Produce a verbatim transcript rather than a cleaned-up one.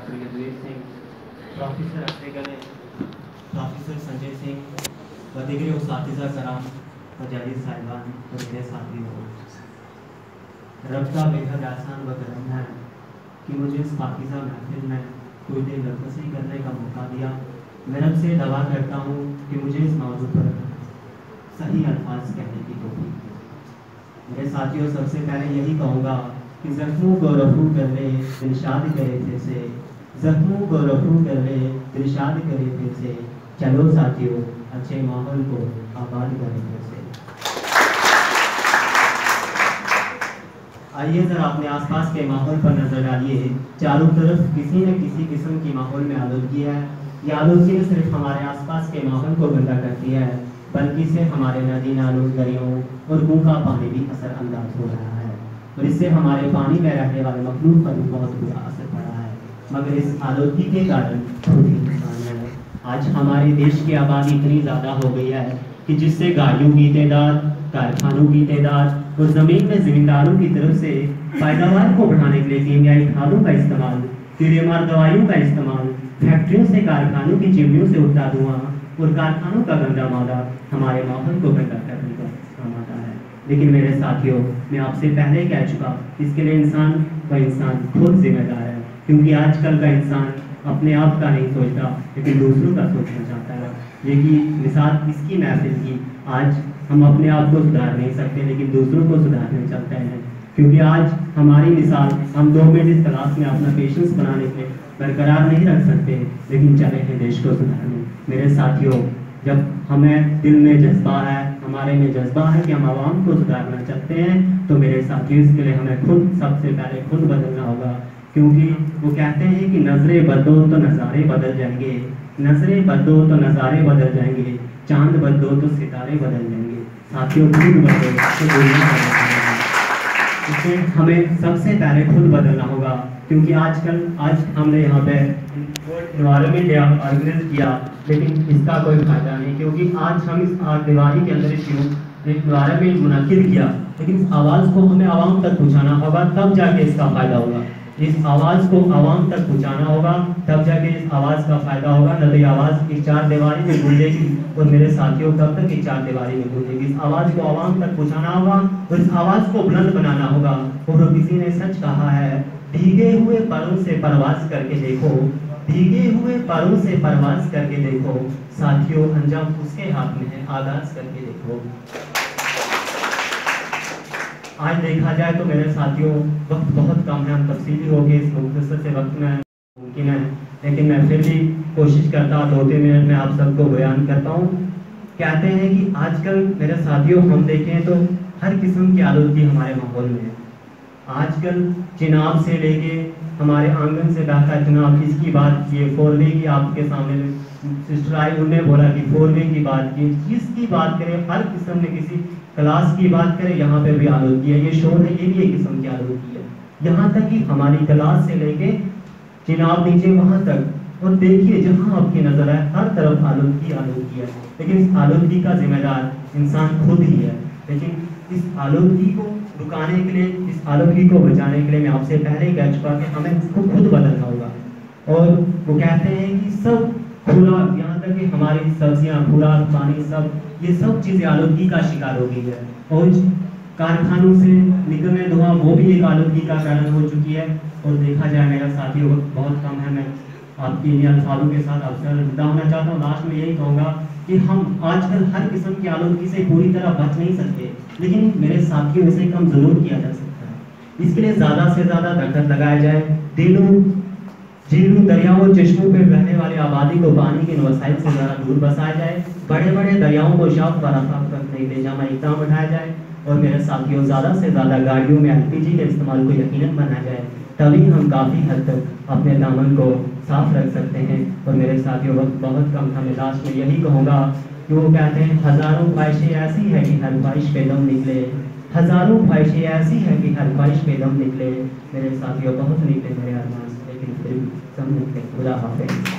Doctor Yaduveer Singh, professor Akshay Gale, professor Sanjay Singh व दीगर उस्तादिज़ा कराम व जाहिर साहिबान और मेरे साथी हो, रब का बेहद आसान व करम है कि मुझे इस पाकीज़ा महफिल में कोई देर नरकसी करने का मौका दिया। मैं रब से दवा करता हूँ कि मुझे इस मौजू पर सही अल्फाज कहने की तौफीक दे। मेरे साथियों, सबसे पहले यही कहूँगा कि ज़ख्मों को रफू कर ले दिलशाद करे फिर से, ज़ख्मों को रफू कर ले दिलशाद करे फिर से, चलो साथियों अच्छे माहौल को आबाद करें फिर से। आइए ज़रा अपने आसपास के माहौल पर नज़र डालिए। चारों तरफ किसी न किसी किस्म की माहौल में आलूदगी है। ये आलूदगी न सिर्फ हमारे आसपास के माहौल को गंदा करती है, बल्कि इससे हमारे नदी नालों, दरियाओं और कुओं का पानी भी असरअंदाज हो रहा है और इससे हमारे पानी में रहने वाले मखलूक पर भी बहुत बुरा असर पड़ा है। मगर इस आलूदगी के कारण खुद ही नुकसान है। आज हमारे देश की आबादी इतनी ज़्यादा हो गई है कि जिससे गाड़ियों की तादाद, कारखानों की तादाद और ज़मीन में ज़मींदारों की तरफ से पैदावार को बढ़ाने के लिए कीमियाई खादों का इस्तेमाल, कीड़ेमार दवाइयों का इस्तेमाल, फैक्ट्रियों से कारखानों की चिमनियों से उठता धुआं और कारखानों का गंदा मादा हमारे माहौल को गंदा करने का काम आता है। लेकिन मेरे साथियों, मैं आपसे पहले कह चुका, इसके लिए इंसान व इंसान खुद जिम्मेदार है, क्योंकि आजकल का इंसान अपने आप का नहीं सोचता लेकिन दूसरों का सोचना चाहता है। लेकिन मिसाल इसकी महफिल की, आज हम अपने आप को सुधार नहीं सकते लेकिन दूसरों को सुधारने चलते हैं, क्योंकि आज हमारी मिसाल, हम दो मिनट इस क्लास में अपना पेशेंस बनाने के बरकरार नहीं रख सकते लेकिन चले हैं देश को सुधारने। मेरे साथियों, जब हमें दिल में जज्बा है, हमारे में जज्बा है कि हम आवाम को सुधारना चाहते हैं, तो मेरे साथियों इसके लिए हमें खुद सबसे पहले खुद बदलना होगा, क्योंकि वो कहते हैं कि नजरें बदलो तो नज़ारे बदल जाएंगे, नजरें बदलो तो नज़ारे बदल जाएंगे, चांद बदलो तो सितारे बदल जाएंगे। साथियों, खुद बदलो तो दुनिया बदल जाएगी। इससे हमें सबसे पहले खुद बदलना होगा, क्योंकि आजकल आज हमने यहाँ पे एनवायरनमेंट डे ऑर्गेनाइज किया लेकिन इसका कोई फायदा नहीं, क्योंकि आज हम इस दिवाली के अंदर क्यों एनवायरनमेंट मुनक्किद किया, लेकिन इस आवाज़ को हमें आवाम तक पहुँचाना होगा, तब जाके इसका फ़ायदा होगा। इस आवाज़ को आवाम तक पहुँचाना होगा, तब जाके इस आवाज़ का फ़ायदा होगा। न तो ये आवाज़ इस चार दीवारी में गूंजेगी और मेरे साथियों कब तक इस चार दीवारी में गूंजेगी। इस आवाज़ को आवाम तक पहुँचाना होगा और इस आवाज़ को बुलंद बनाना होगा। और किसी ने सच कहा है, भीगे हुए परों से परवाज करके देखो, भीगे हुए परों से परवाज करके देखो, साथियों अंजाम उसके हाथ में है, आगाज करके देखो। आज देखा जाए तो मेरे साथियों वक्त बहुत कम है, हम तफसीली हो गए इस मुख्तसर से वक्त में मुमकिन है, लेकिन मैं फिर भी कोशिश करता हूँ दो तीन मिनट में आप सबको बयान करता हूँ। कहते हैं कि आजकल मेरे साथियों हम देखें तो हर किस्म की आलूदगी हमारे माहौल में है। आजकल चिनाब से लेके हमारे आंगन से बहता चिनाब, इसकी बात किए, फोर वे की आपके सामने सिस्टर आई, उन्होंने बोला कि फोर वे की बात की, जिसकी बात करें हर किस्म में, किसी क्लास की बात करें यहाँ पे भी आलूदगी है, ये शोर है, ये भी एक किस्म की आलूदगी है। यहाँ तक कि हमारी क्लास से लेके चिनाब नीचे वहाँ तक, और देखिए जहाँ आपकी नज़र है हर तरफ आलूदगी आलूदगी है। लेकिन इस आलूदगी का जिम्मेदार इंसान खुद ही है। लेकिन इस आलूदगी को रुकाने के लिए, इस आलूदगी को बचाने के लिए मैं आपसे पहले ही कह चुका कि हमें इसको खुद बदलना होगा। और वो कहते हैं कि सब खुला, यहाँ तक कि हमारी सब्जियाँ, खुराक, पानी, सब ये सब चीज़ें आलूदगी का शिकार हो गई है। और कारखानों से निकलने धुआं वो भी एक आलूदगी का कारण हो चुकी है। और देखा जाए मेरा साथियों वक्त बहुत कम है, मैं आपकी इन अल्फाजों के साथ अवसर विदा होना चाहता हूँ। लास्ट में यही कहूँगा कि हम आजकल हर किस्म की आलूदगी से पूरी तरह बच नहीं सकते, लेकिन मेरे साथियों इसे कम जरूर किया जा सकता है। इसके लिए ज़्यादा से ज़्यादा दरख्त लगाया जाए, दिलों, झीलों, दरियाओं, चश्मों पर रहने वाली आबादी को पानी के वसाइल से ज़्यादा दूर बसाया जाए, बड़े बड़े दरियाओं को शाफ बराफात रखने के लिए जमा इकदाम उठाया जाए। और मेरे साथियों ज़्यादा से ज़्यादा गाड़ियों में एल पी जी के इस्तेमाल को यकीनन बनाया जाए, तभी हम काफ़ी हद तक अपने दामन को साफ रख सकते हैं। और मेरे साथियों वक्त बहुत कम था, मैं लास्ट में यही कहूँगा कि वो कहते हैं हज़ारों ख्वाहिशें ऐसी है कि हर ख्वाहिश पे दम निकले, हज़ारों ख्वाहिशें ऐसी है कि हर ख्वाहिश पे दम निकले। मेरे साथियों बहुत निकले मेरे अरमान, लेकिन फिर सब निकले। खुदा हाफ़िज़।